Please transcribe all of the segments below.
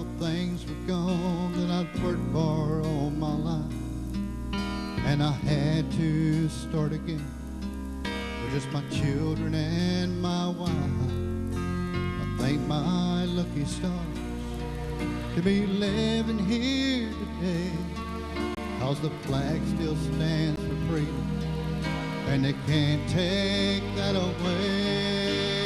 things were gone that I'd worked for all my life, and I had to start again with just my children and my wife. I thank my lucky stars to be living here today, 'cause the flag still stands for freedom, and they can't take that away.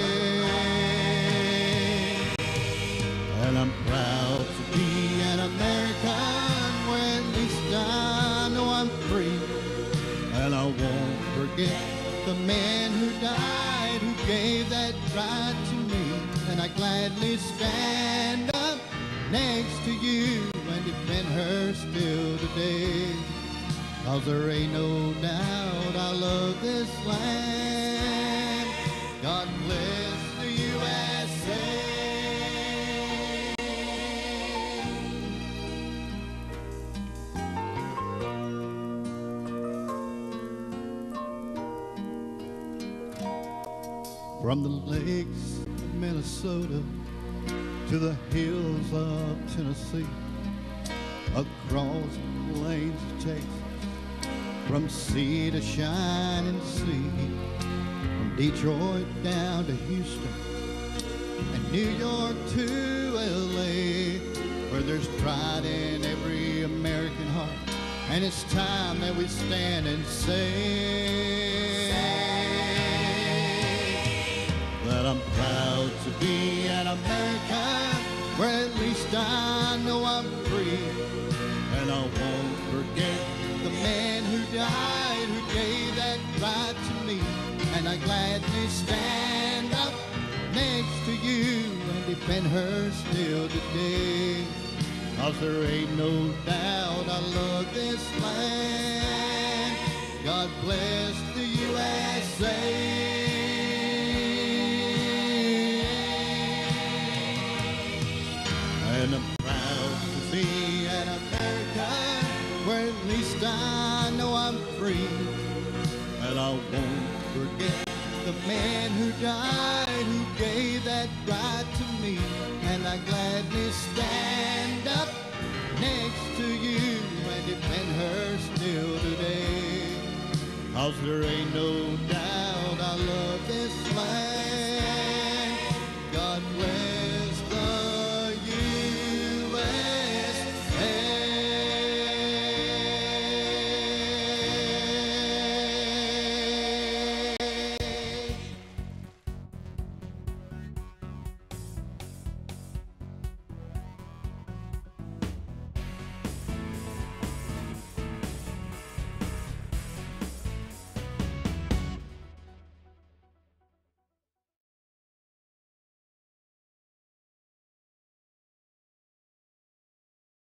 And I'm proud to be an American, where at least I know I'm free. And I won't forget the men who died, who gave that right to me. And I gladly stand up next to you and defend her still today, 'cause there ain't no doubt I love this land. God bless the USA. From the lakes of Minnesota to the hills of Tennessee, across the plains of Texas, from sea to shining sea, from Detroit down to Houston and New York to LA, where there's pride in every American heart. And it's time that we stand and say that I'm proud to be an American, where at least I know I'm free. And I won't forget the man who died, who gave that right to me. And I gladly stand up next to you and defend her still today, 'cause there ain't no doubt I love this land. God bless the USA. And I'm proud to be an American, where at least I know I'm free. And I won't forget the man who died, who gave that right to me. And I gladly stand up next to you and defend her still today, 'cause there ain't no doubt